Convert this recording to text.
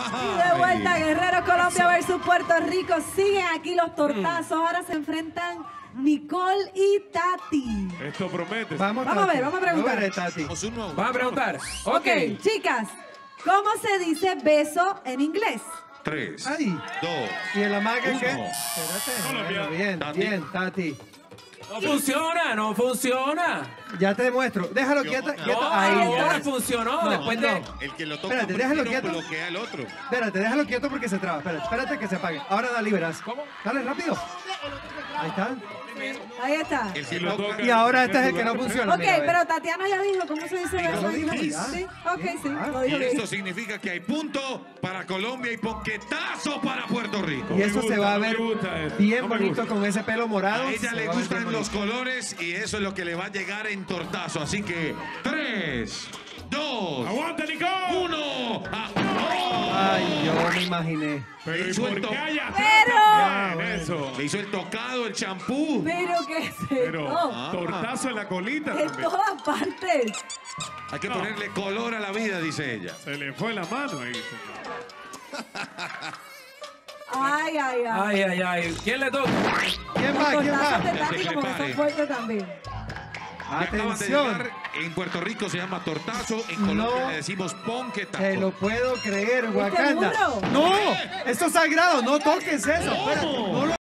Y de vuelta, Guerrero, Colombia versus Puerto Rico. Siguen aquí los tortazos. Ahora se enfrentan Nicole y Tati. Esto promete. Vamos a ver, vamos a preguntar. Vamos a preguntar. Ok, chicas, ¿cómo se dice beso en inglés? 3, Ay. 2, ¿Y el amague qué? 1. Espérate. Colombia. Bueno, bien, Tati. bien, Tati. No funciona, no funciona. Ya te demuestro. Déjalo quieto. No, Ahí ahora está. funcionó. No, Después no. de... El que lo toca Espérate, déjalo primero quieto. bloquea al otro. Espérate, déjalo quieto porque se traba. Espérate que se apague. Ahora dale, verás. ¿Cómo? Dale, rápido. Ahí está. Ahí está. El que Si lo toca. toca. Y ahora este es el que no funciona. Ok, mira, a ver. pero Tatiana ya dijo cómo se dice beso. lo Dijo, dijiste. sí, ok, sí, lo Y dijo bien. esto significa que hay punto para Colombia y ponquetazo para Puerto Rico. Y eso me se va a gusta, ver no me gusta eso. bien No me bonito gusta. con ese pelo morado. A ella Se le va a ver gustan bien los bonito. colores y eso es lo que le va a llegar en tortazo. Así que 3, 2, ¡Aguanta, Nicole! 1. Ay, yo me imaginé. Pero ¿y Hizo el por to- qué hay Pero- atrás en eso? Le hizo el tocado, el champú. Pero que se Pero no, tortazo en la colita en también. todas partes. Hay que No. ponerle color a la vida, dice ella. Se le fue la mano ahí, señor. Ay, ay, ay. Ay, ay, ay. ¿Quién le toca? ¿Quién Los va? ¿Quién tortazos de va? Tati Ese que como que pare. son fuertes también. Y acaban de Atención. llegar, en Puerto Rico se llama tortazo, en Colombia No. le decimos ponquetazo. Te lo puedo creer, Wakanda. burro? No, esto es sagrado, no toques eso. Espérate, no lo